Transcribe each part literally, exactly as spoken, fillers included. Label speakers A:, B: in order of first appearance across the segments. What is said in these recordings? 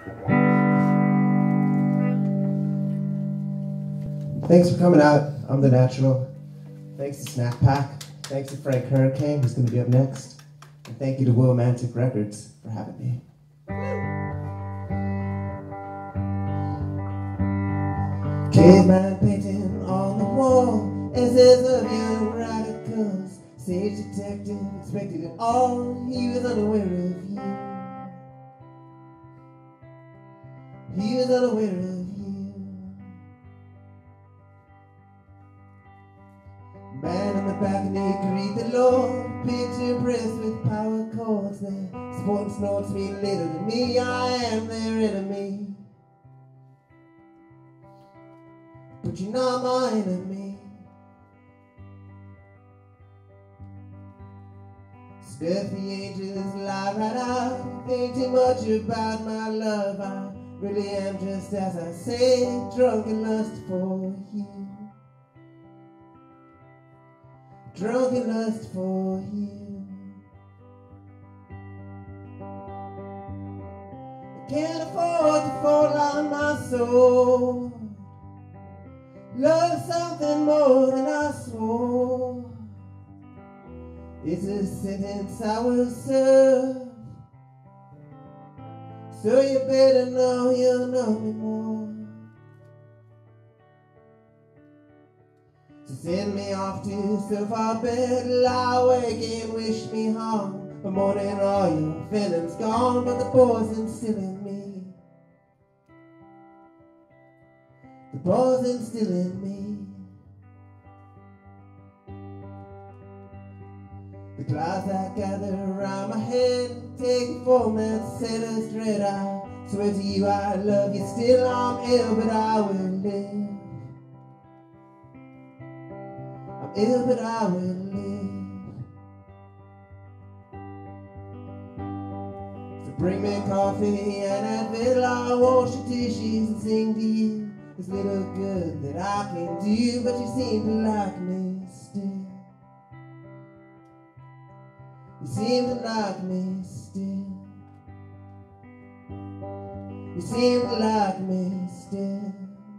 A: Thanks for coming out. I'm the Natvral. Thanks to Snack Pack. Thanks to Frank Hurricane, who's going to be up next. And thank you to Willimantic Records for having me. Caveman painting on the wall, essays of young radicals. Sage detective expected it all. He was unaware of you. He was unaware of you. Man in the balcony greet the Lord, picture pressed with power chords. Their sports notes mean little to me. I am their enemy, but you're not my enemy. Stuff the angels lie right out. Think too much about my love. I really am just as I say, drunk and lust for you. Drunk and lust for you. I can't afford to fall on my soul. Love something more than I swore. It's a sentence I will serve, so you better know you'll know me more. So send me off to so far bed, lie awake and wish me harm. But morning all your feelings gone, but the poison's still in me. The poison's still in me. The clouds that gather around my head take a form that sailor's dread. I swear to you I love you still. I'm ill but I will live. I'm ill but I will live. So bring me coffee and Advil. I'll wash your dishes and sing to you. There's little good that I can do, but you seem to like me still. You seem to like me still. You seem to like me still.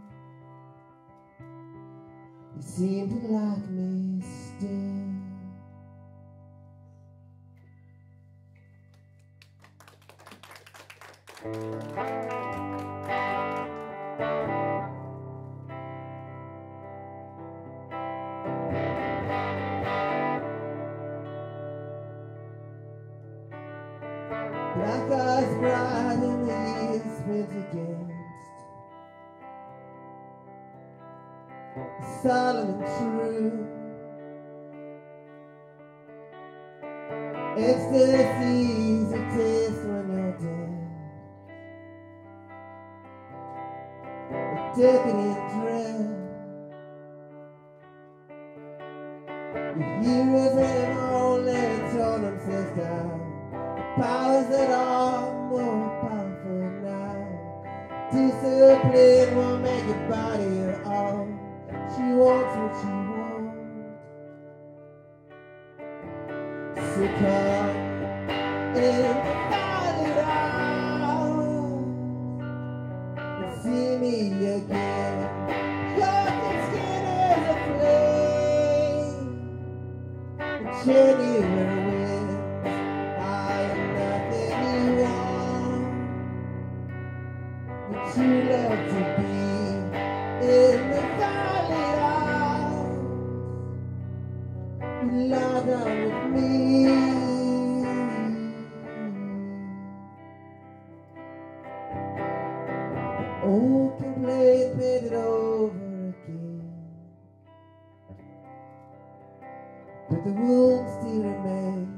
A: You seem to like me still. Black eyes bright in the years spent against solemn and true. Ecstasy's a taste when you're dead. A decadent dread. Your heroes have only torn themselves down. Powers that are more powerful now. Discipline won't make your body your own. She wants what she wants. So come in the valley hours and see me again. Your thick skin is a flame. The January wind. You love to be in the valley house. You lie down with me. The old complaint painted over again, but the wound still remains.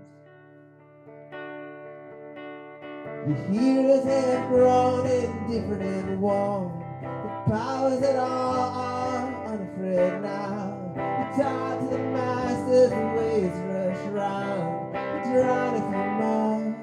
A: Your heroes have grown indifferent and warm. The powers that are are unafraid now. You're tied to the masters, the waves rush round. You drown if you must.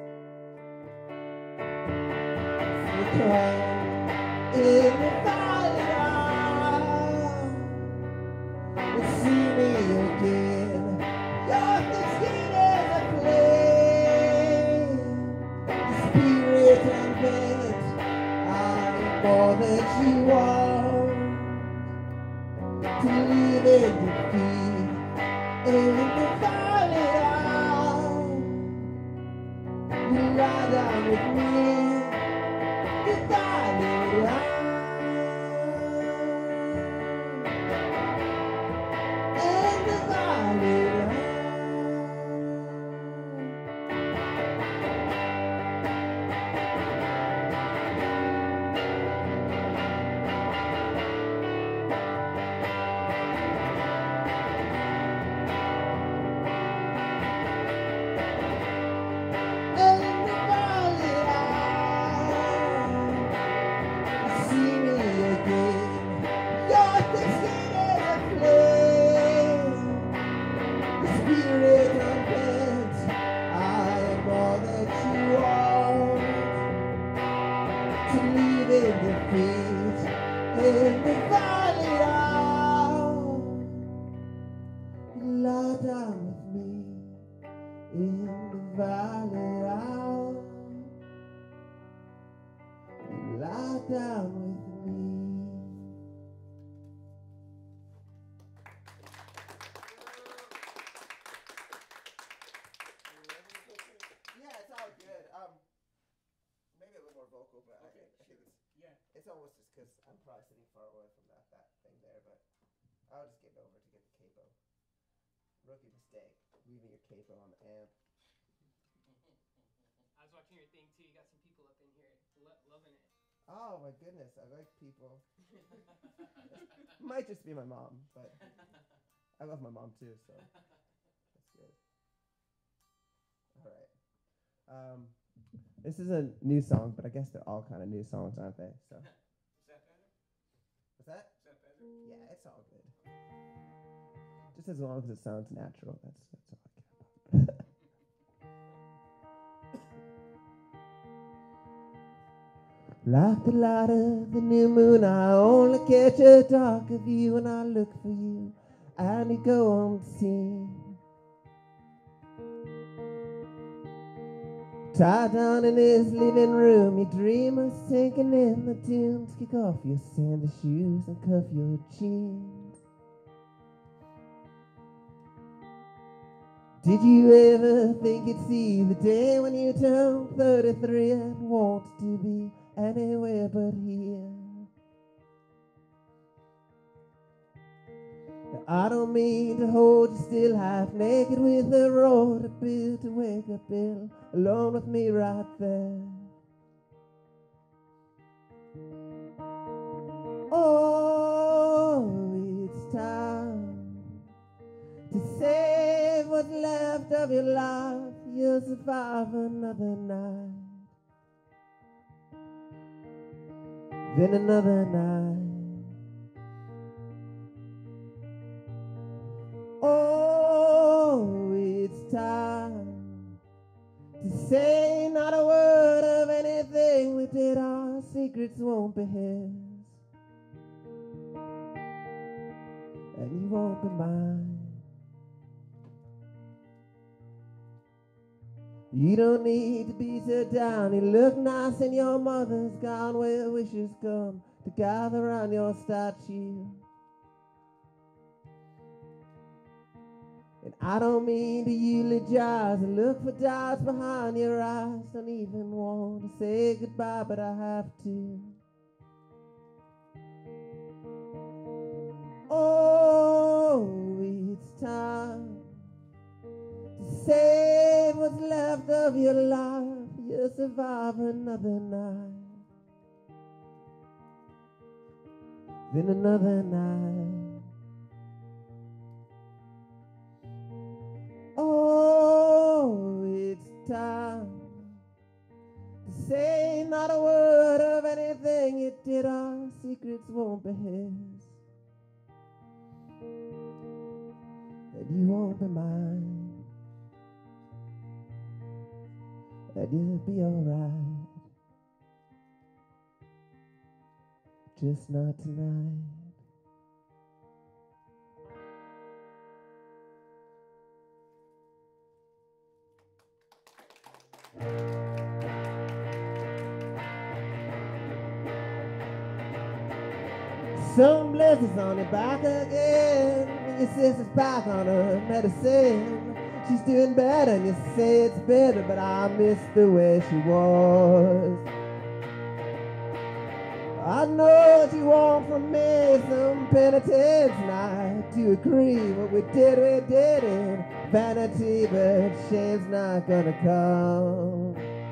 A: So come in the valley now and see me again. Your thick skin is a flame. spirit unbent. I'm more than you want. To live in defeat, in the valley out. You lie down with me, the valley out. In the valley out. It's almost just because I'm probably sitting far away from that, that thing there, but I'll just get over to get the capo. Rookie mistake, leaving your capo on the amp.
B: I was watching your thing too. You got some people up in here lo- loving it.
A: Oh my goodness, I like people. Might just be my mom, but I love my mom too, so that's good. All right. Um, this is a new song, but I guess they're all kind of new songs, aren't they? So.
B: Is that better?
A: What's that?
B: Is that better?
A: Yeah, it's all good. Just as long as it sounds natural, that's that's all I care about. Like the light of the new moon, I only catch a darker view when I look for you, and you go unseen. Tied down in his living room, you dream of sinking in the dunes. Kick off your sandy shoes and cuff your jeans. Did you ever think you'd see the day when you turned thirty-three and wanted to be anywhere but here? I don't mean to hold you still half naked with a road to build to wake up ill, alone with me right there. Oh, it's time to save what's left of your life. You'll survive another night, then another night. Oh, it's time to say not a word of anything we did. Our secrets won't be his, and you won't be mine. You don't need to be so down. You look nice in your mother's gown, where wishes come to gather around your statue. And I don't mean to eulogize and look for doubts behind your eyes. Don't even want to say goodbye, but I have to. Oh, it's time to save what's left of your life. You'll survive another night, then another night. Oh, it's time to say not a word of anything you did. Our secrets won't be his, and you won't be mine, and you'll be alright, just not tonight. Some blessings on your back again. Your sister's back on her medicine. She's doing better and you say it's better, but I miss the way she was. I know what you want from me, some penitence, and I do agree. What we did, we did it. Vanity, but shame's not gonna come.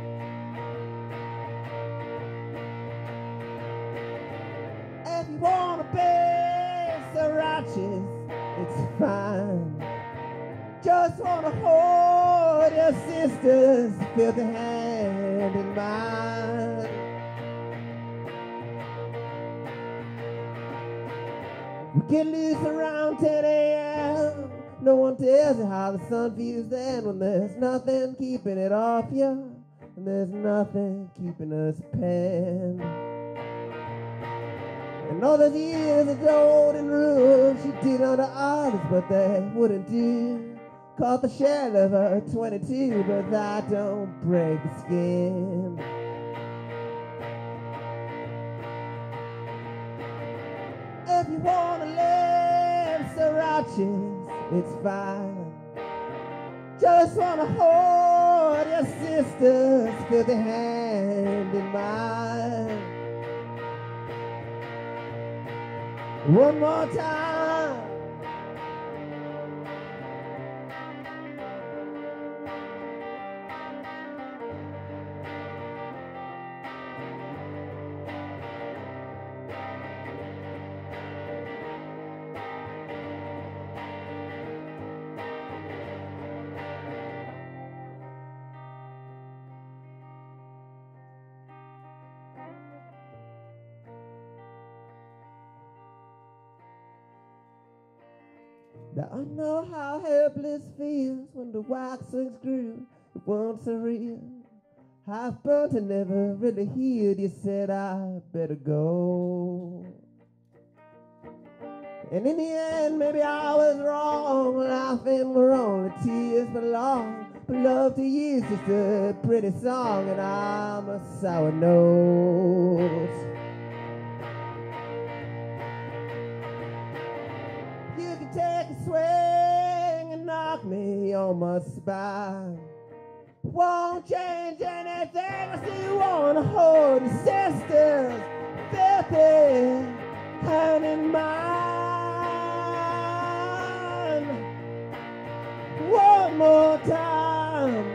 A: If you wanna be so righteous, it's fine. Just wanna hold your sister's filthy hand in mine. We get loose around ten a.m. No one tells you how the sun feels then, when there's nothing keeping it off you, and there's nothing keeping us penned. And all those years of golden rules she did under others, but they wouldn't do. Caught the shell of her twenty-two, but that don't break the skin. If you wanna live so righteous, it's fine. Just wanna hold your sister's filthy hand in mine. One more time. Now I know how helpless feels when the wax swings through. It wasn't so real. Half burnt and never really healed. You said I better go. And in the end, maybe I was wrong. Laughing where only tears belong. But love to you is just a pretty song, and I'm a sour note. You can take a swing and knock me on my spine. Won't change anything. I still wanna hold your sister's filthy hand in mine. One more time.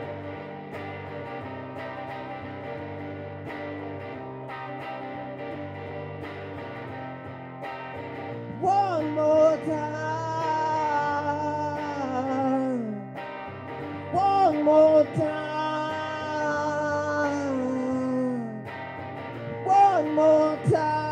A: One more time. One more time. One more time.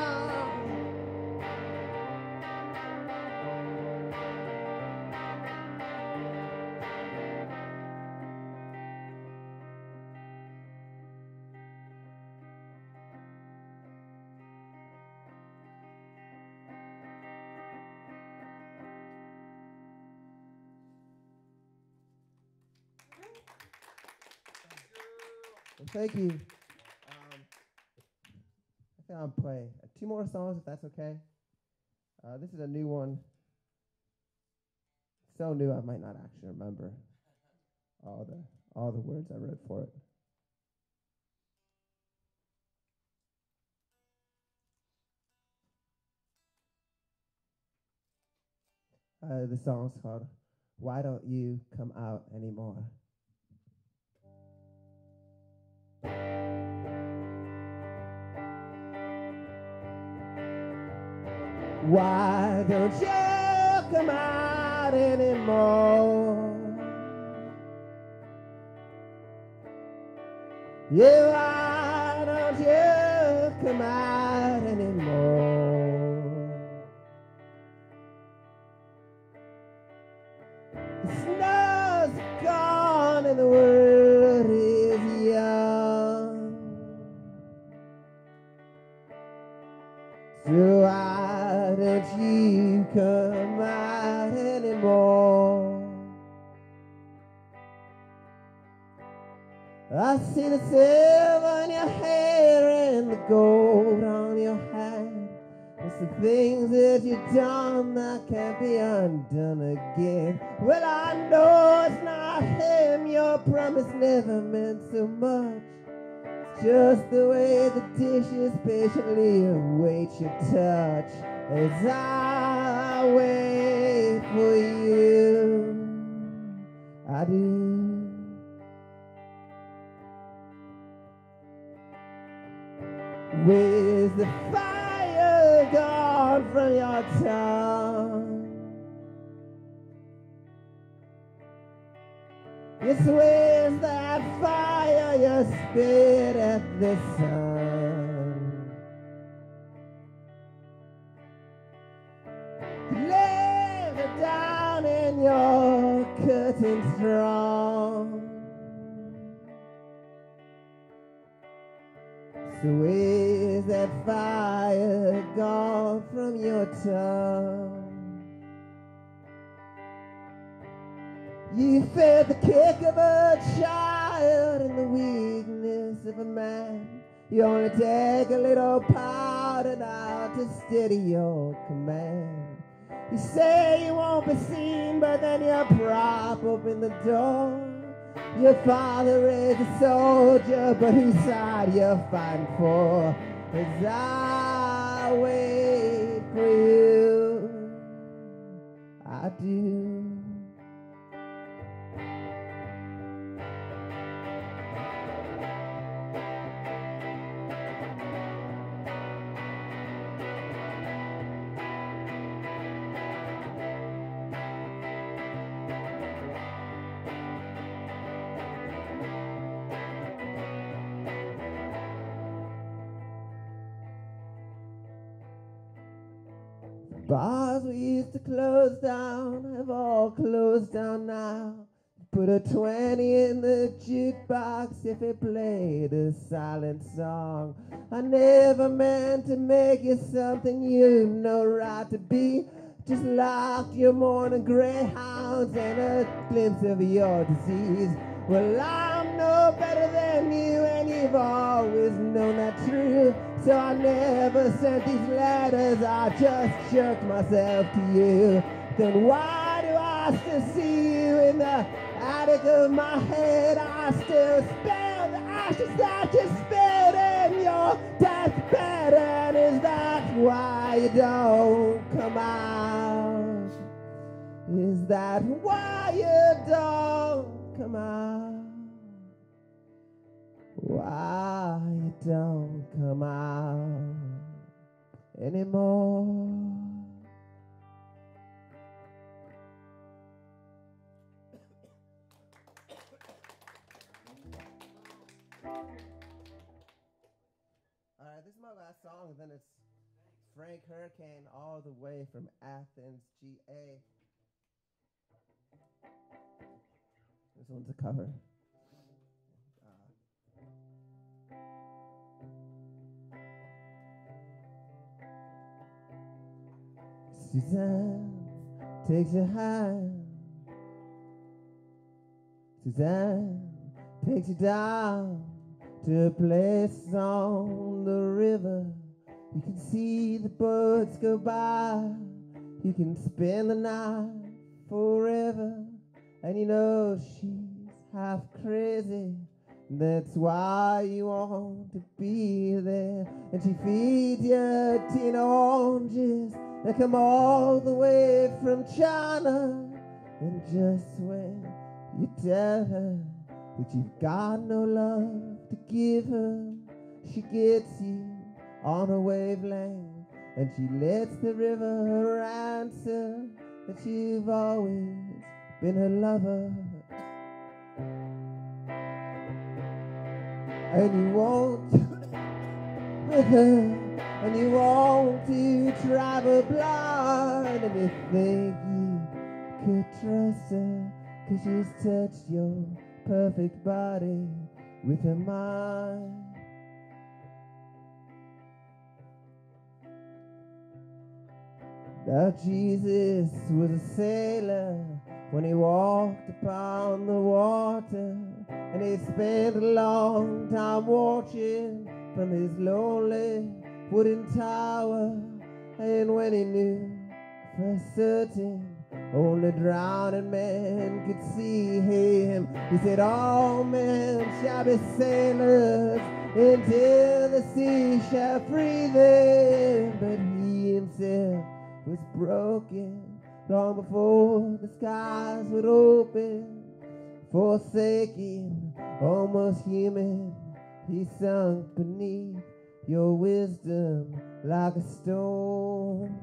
A: Well, thank you. Um, I think I'll play uh, two more songs if that's okay. Uh, this is a new one. So new I might not actually remember all the all the words I wrote for it. Uh, the song's called "Why Don't You Come Out Anymore." Why don't you come out anymore? Yeah, why don't you come out anymore? The snow's gone and the world is young. So why don't you come out anymore? I see the silver in your hair and the gold on your hand. The the things that you've done that can't be undone again. Well, I know it's not him, your promise never meant so much. It's just the way the dishes patiently await your touch as I wait for you. I do. Where's the fire gone from your tongue? Yes, where's that fire you spit at the sun? Lay it down in your curtain strong. So where's that fire gone from your tongue? You fed the kick of a child and the weakness of a man. You only take a little powder now to steady your command. You say you won't be seen, but then you prop open the door. Your father is a soldier, but whose side you're fighting for? As I wait for you, I do. Bars we used to close down have all closed down now. Put a twenty in the jukebox if it played a silent song. I never meant to make you something you've no right to be. Just locked your morning greyhounds and a glimpse of your disease. Well, I'm no better than you, and you've always known that true. So I never sent these letters, I just jerked myself to you. Then why do I still see you in the attic of my head? I still smell the ashes that you spilled in your deathbed. And is that why you don't come out? Is that why you don't come out? Why you don't come out anymore? Alright, this is my last song, and then it's Frank Hurricane all the way from Athens, G A. This one's a cover. Suzanne takes your hand. Suzanne takes you down to a place on the river. You can see the boats go by. You can spend the night forever. And you know she's half crazy. That's why you want to be there. And she feeds you tin oranges that come all the way from China. And just when you tell her that you've got no love to give her, she gets you on a wavelength, and she lets the river answer that you've always been her lover. And you won't with her, and you want to travel blind, and you think you could trust her, 'cause she's touched your perfect body with her mind. Now Jesus was a sailor when he walked upon the water, and he spent a long time watching from his lonely wooden tower And when he knew for certain only drowning men could see him, he said, all men shall be sailors until the sea shall free them. But he himself was broken long before the skies would open. Forsaken, almost human, he sunk beneath your wisdom like a stone.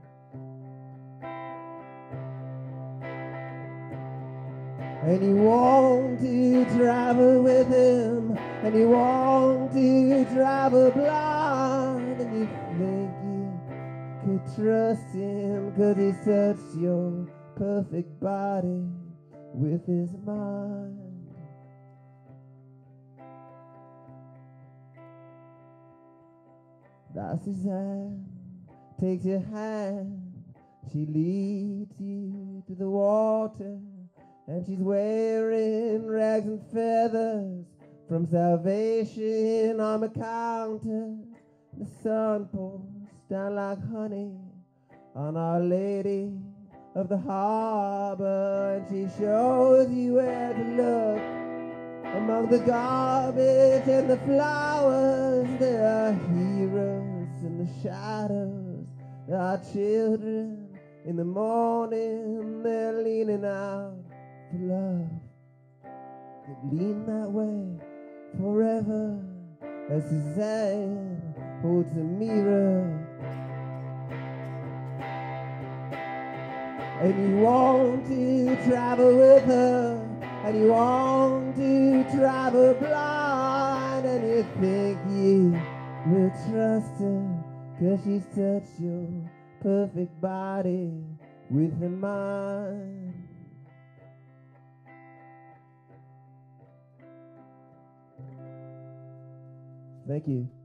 A: And you want to travel with him, and you want to travel blind, and you think you could trust him, 'cause he touched your perfect body with his mind. That's his hand, takes your hand, she leads you to the water, and she's wearing rags and feathers from salvation on the counter. The sun pours down like honey on Our Lady of the Harbor, and she shows you where to look among the garbage and the flowers. There are heroes in the shadows, there are children in the morning, they're leaning out for love. They lean that way forever as Suzanne holds a mirror. And you want to travel with her, and you want to travel blind, and you think you will trust her, 'cause she's touched your perfect body with her mind. Thank you.